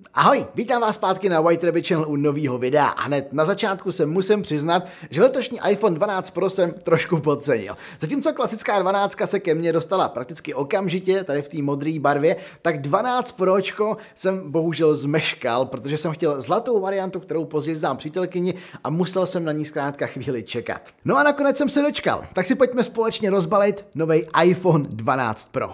Ahoj, vítám vás zpátky na White Rabbit Channel u nového videa a hned na začátku se musím přiznat, že letošní iPhone 12 Pro jsem trošku podcenil. Zatímco klasická 12 se ke mně dostala prakticky okamžitě, tady v té modré barvě, tak 12 Pročko jsem bohužel zmeškal, protože jsem chtěl zlatou variantu, kterou později zdám přítelkyni a musel jsem na ní zkrátka chvíli čekat. No a nakonec jsem se dočkal, tak si pojďme společně rozbalit nový iPhone 12 Pro.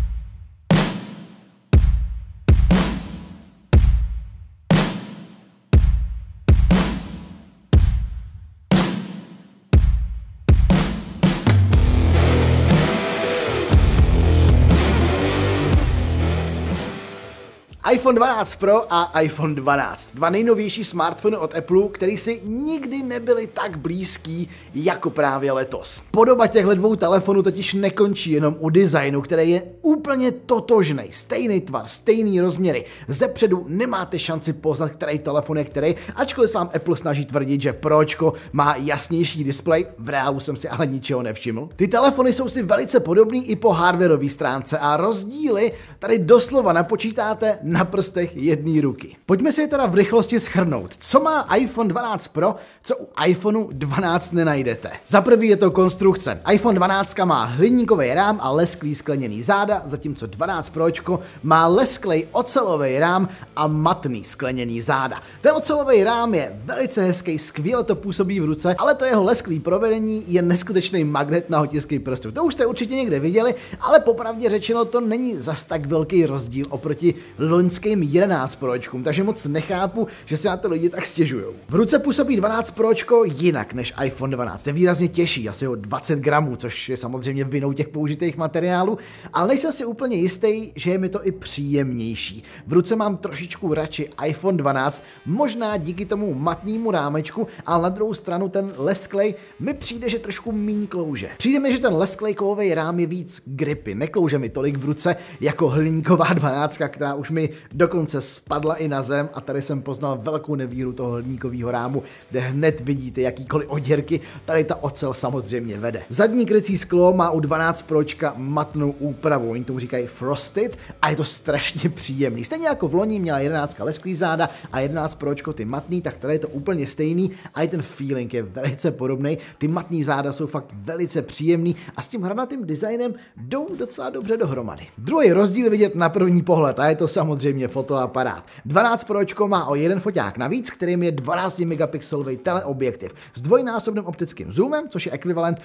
iPhone 12 Pro a iPhone 12. Dva nejnovější smartfony od Apple, který si nikdy nebyli tak blízký jako právě letos. Podoba těchto dvou telefonů totiž nekončí jenom u designu, který je úplně totožný, stejný tvar, stejný rozměry. Zepředu nemáte šanci poznat, který telefon je který, ačkoliv se vám Apple snaží tvrdit, že Pročko má jasnější displej, v reálu jsem si ale ničeho nevšiml. Ty telefony jsou si velice podobný i po hardwareové stránce a rozdíly tady doslova napočítáte na prstech jedné ruky. Pojďme si je teda v rychlosti shrnout. Co má iPhone 12 Pro, co u iPhoneu 12 nenajdete? Za prvý je to konstrukce. iPhone 12 má hliníkový rám a lesklý skleněný záda, zatímco 12 Pročko má lesklej ocelový rám a matný skleněný záda. Ten ocelový rám je velice hezký, skvěle to působí v ruce, ale to jeho lesklý provedení je neskutečný magnet na otisky prstů. To už jste určitě někde viděli, ale popravdě řečeno to není zas tak velký rozdíl oproti loňským 11 Pročkům, takže moc nechápu, že se na to lidi tak stěžujou. V ruce působí 12 Pročko jinak než iPhone 12. Je výrazně těžší, asi o 20 gramů, což je samozřejmě vinou těch použitých materiálů, ale nejsem si úplně jistý, že je mi to i příjemnější. V ruce mám trošičku radši iPhone 12, možná díky tomu matnému rámečku, ale na druhou stranu ten lesklej mi přijde, že trošku míň klouže. Přijde mi, že ten lesklej kovový rám je víc gripy, neklouže mi tolik v ruce jako hliníková 12, která už mi dokonce spadla i na zem a tady jsem poznal velkou nevýhodu toho hliníkového rámu, kde hned vidíte jakýkoliv oděrky, tady ta ocel samozřejmě vede. Zadní krycí sklo má u 12 Pročka matnou úpravu, oni tomu říkají frosted a je to strašně příjemný. Stejně jako v loni měla 11 lesklý záda a 11 Pročko ty matný, tak tady je to úplně stejný a i ten feeling je velice podobný. Ty matný záda jsou fakt velice příjemný a s tím hranatým designem jdou docela dobře dohromady. Druhý rozdíl vidět na první pohled a je to samozřejmě fotoaparát. 12 Pročko má o jeden foťák navíc, kterým je 12 megapixelový teleobjektiv s dvojnásobným optickým zoomem, což je ekvivalent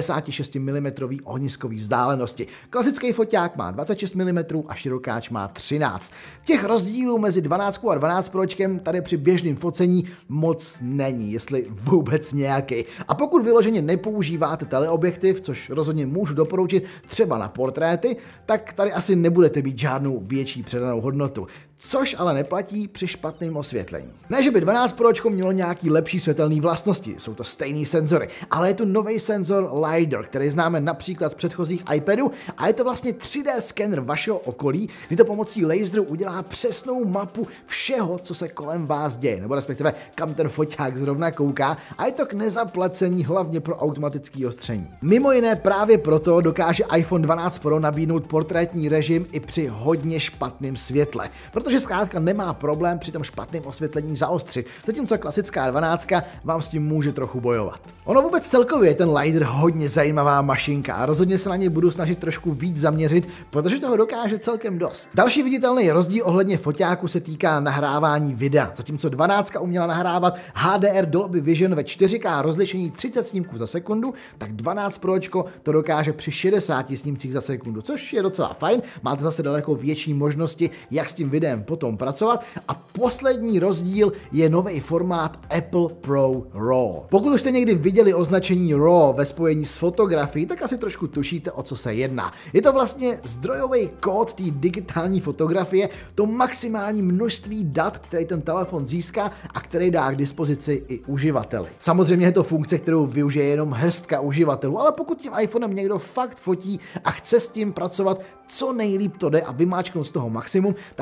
56 mm ohniskové vzdálenosti. Klasický foťák má 26 mm a širokáč má 13. Těch rozdílů mezi 12 a 12 Pročkem tady při běžném focení moc není, jestli vůbec nějaký. A pokud vyloženě nepoužíváte teleobjektiv, což rozhodně můžu doporučit třeba na portréty, tak tady asi nebudete mít žádnou větší přidanou hodnotu. Což ale neplatí při špatném osvětlení. Ne, že by 12 Pročko mělo nějaký lepší světelné vlastnosti, jsou to stejný senzory, ale je tu nový senzor LiDAR, který známe například z předchozích iPadů a je to vlastně 3D skener vašeho okolí, kdy to pomocí laseru udělá přesnou mapu všeho, co se kolem vás děje, nebo respektive kam ten foťák zrovna kouká a je to k nezaplacení hlavně pro automatické ostření. Mimo jiné právě proto dokáže iPhone 12 Pro nabídnout portrétní režim i při hodně špatném světle, protože zkrátka nemá problém při tom špatném osvětlení zaostřit, zatímco klasická 12 vám s tím může trochu bojovat. Ono vůbec celkově je ten LiDAR hodně zajímavá mašinka a rozhodně se na něj budu snažit trošku víc zaměřit, protože toho dokáže celkem dost. Další viditelný rozdíl ohledně foťáku se týká nahrávání videa, zatímco 12 uměla nahrávat HDR Dolby Vision ve 4K rozlišení 30 snímků za sekundu, tak 12 Pročko to dokáže při 60 snímcích za sekundu, což je docela fajn, máte zase daleko větší možnosti, jak s tím videem potom pracovat. A poslední rozdíl je nový formát Apple Pro RAW. Pokud už jste někdy viděli označení RAW ve spojení s fotografií, tak asi trošku tušíte, o co se jedná. Je to vlastně zdrojový kód té digitální fotografie, to maximální množství dat, který ten telefon získá a který dá k dispozici i uživateli. Samozřejmě je to funkce, kterou využije jenom hrstka uživatelů, ale pokud tím iPhonem někdo fakt fotí a chce s tím pracovat co nejlíp to jde a vymáčknout z toho maximum, tak tady ten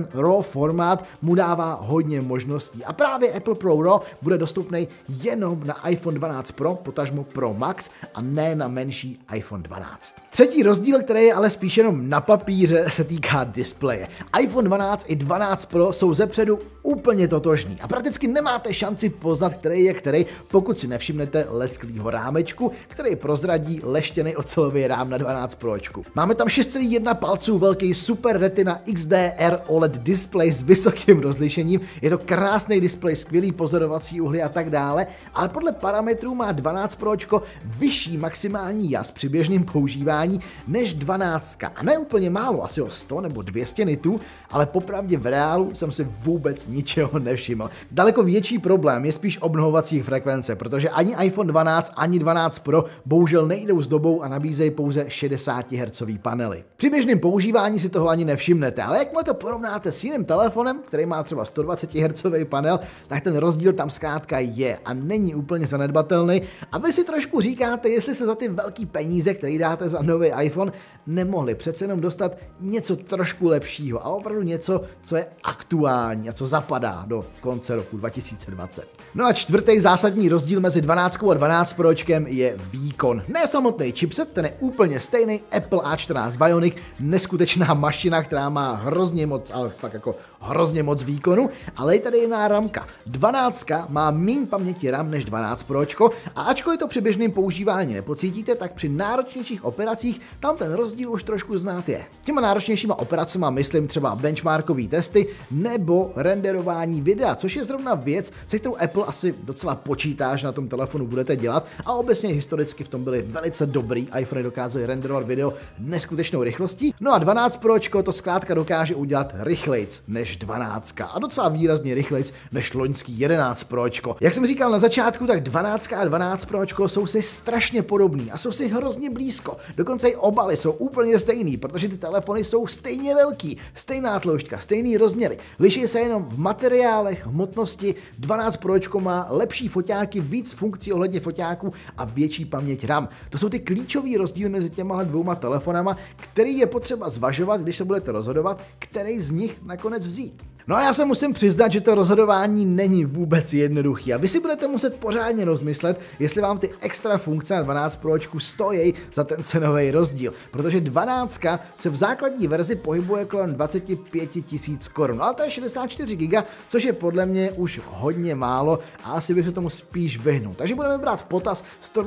ten RAW formát mu dává hodně možností. A právě Apple Pro RAW bude dostupný jenom na iPhone 12 Pro, potažmo Pro Max a ne na menší iPhone 12. Třetí rozdíl, který je ale spíš jenom na papíře, se týká displeje. iPhone 12 i 12 Pro jsou zepředu úplně totožný a prakticky nemáte šanci poznat, který je který, pokud si nevšimnete lesklýho rámečku, který prozradí leštěný ocelový rám na 12 Pročku. Máme tam 6,1 palců velký Super Retina XDR OLED display s vysokým rozlišením, je to krásný displej, skvělý pozorovací uhly a tak dále, ale podle parametrů má 12 Pročko vyšší maximální jas při běžném používání než 12. A ne úplně málo, asi o 100 nebo 200 nitů, ale popravdě v reálu jsem si vůbec ničeho nevšiml. Daleko větší problém je spíš obnovovací frekvence, protože ani iPhone 12, ani 12 Pro bohužel nejdou s dobou a nabízejí pouze 60 Hz panely. Při běžném používání si toho ani nevšimnete, ale jakmile to porovnáte s jiným telefonem, který má třeba 120 Hz panel, tak ten rozdíl tam zkrátka je a není úplně zanedbatelný. A vy si trošku říkáte, jestli se za ty velký peníze, které dáte za nový iPhone, nemohli přece jenom dostat něco trošku lepšího a opravdu něco, co je aktuální a co zapadá do konce roku 2020. No a čtvrtý zásadní rozdíl mezi 12 a 12 Pročkem je výkon. Ne samotný chipset, ten je úplně stejný, Apple A14 Bionic, neskutečná mašina, která má hrozně moc, ale fakt jako hrozně moc výkonu, ale je tady jiná ramka. 12 má méně paměti RAM než 12 Pročko a ačkoliv to při běžném používání nepocítíte, tak při náročnějších operacích tam ten rozdíl už trošku znát je. Těma náročnějšíma operacemi myslím třeba benchmarkové testy nebo renderování videa, což je zrovna věc, se kterou Apple asi docela počítá, že na tom telefonu budete dělat a obecně historicky v tom byly velice dobrý, iPhone dokázaly renderovat video neskutečnou rychlostí, no a 12 Pročko to zkrátka dokáže udělat rychlejc než 12 a docela výrazně rychlejc než loňský 11 Pročko. Jak jsem říkal na začátku, tak 12 a 12 Pročko jsou si strašně podobný a jsou si hrozně blízko, dokonce i obaly jsou úplně stejný, protože ty telefony jsou stejně velký, stejná tloušťka, stejný rozměry, liší se jenom v materiálech, hmotnosti, 12 Pročko má lepší foťáky, víc funkcí ohledně foťáků a větší paměť RAM. To jsou ty klíčové rozdíly mezi těma dvouma telefonama, který je potřeba zvažovat, když se budete rozhodovat, který z nich nakonec vzít. No a já se musím přiznat, že to rozhodování není vůbec jednoduchý a vy si budete muset pořádně rozmyslet, jestli vám ty extra funkce na 12 Pročku stojí za ten cenový rozdíl, protože 12 se v základní verzi pohybuje kolem 25 000 korun, ale to je 64 GB, což je podle mě už hodně málo a asi bych se tomu spíš vyhnul. Takže budeme brát v potaz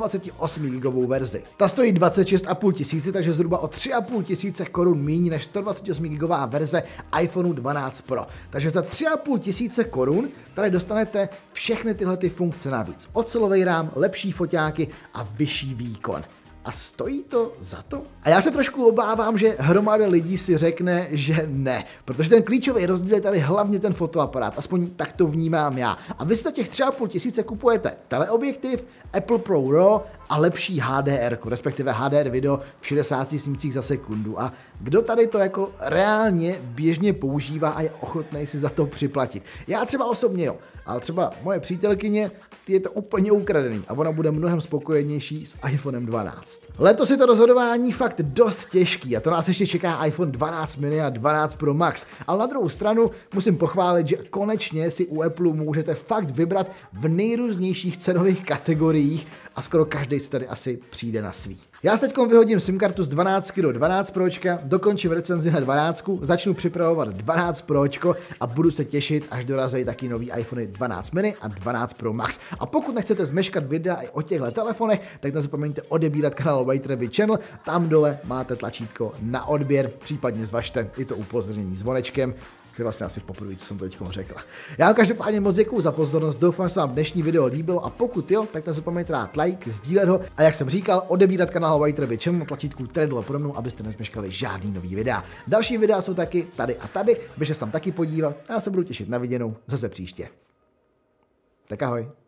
128 GB verzi. Ta stojí 26 500, takže zhruba o 3 500 korun míň než 128 GB verze iPhoneu 12 Pro. Takže za 3 500 korun tady dostanete všechny tyhle ty funkce navíc. Ocelový rám, lepší foťáky a vyšší výkon. A stojí to za to? A já se trošku obávám, že hromada lidí si řekne, že ne, protože ten klíčový rozdíl je tady hlavně ten fotoaparát, aspoň tak to vnímám já. A vy si za těch 3 500 kupujete teleobjektiv, Apple Pro RAW a lepší HDR, respektive HDR video v 60 snímcích za sekundu. A kdo tady to jako reálně běžně používá a je ochotný si za to připlatit? Já třeba osobně jo, ale třeba moje přítelkyně, ty je to úplně ukradený a ona bude mnohem spokojenější s iPhonem 12. Letos je to rozhodování fakt dost těžký a to nás ještě čeká iPhone 12 mini a 12 Pro Max, ale na druhou stranu musím pochválit, že konečně si u Apple můžete fakt vybrat v nejrůznějších cenových kategoriích a skoro každý si tady asi přijde na svý. Já se teď vyhodím SIM kartu z 12 do 12 Pročka, dokončím recenzi na 12, začnu připravovat 12 Pročko a budu se těšit, až dorazí taky nový iPhone 12 mini a 12 Pro Max. A pokud nechcete zmeškat videa i o těchto telefonech, tak nezapomeňte odebírat kanál White Rabbit Channel, tam dole máte tlačítko na odběr, případně zvažte i to upozornění zvonečkem. To je vlastně asi poprvé, co jsem to teď řekl. Já vám každopádně moc děkuju za pozornost, doufám, že se vám dnešní video líbilo a pokud jo, tak nezapomeňte dát like, sdílet ho a jak jsem říkal, odebírat kanál White Rabbit Channel na tlačítku tady dole pro mnou, abyste nezmeškali žádný nový videa. Další videa jsou taky tady a tady, běžte se tam taky podívat a já se budu těšit na viděnou zase příště. Tak ahoj.